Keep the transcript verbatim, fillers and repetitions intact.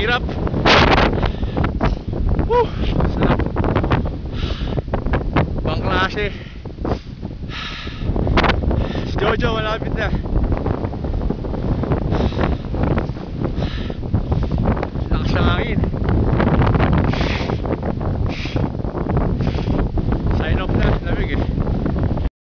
hirap. Woo! Sarap. Bang klase. Si Jojo malapit na.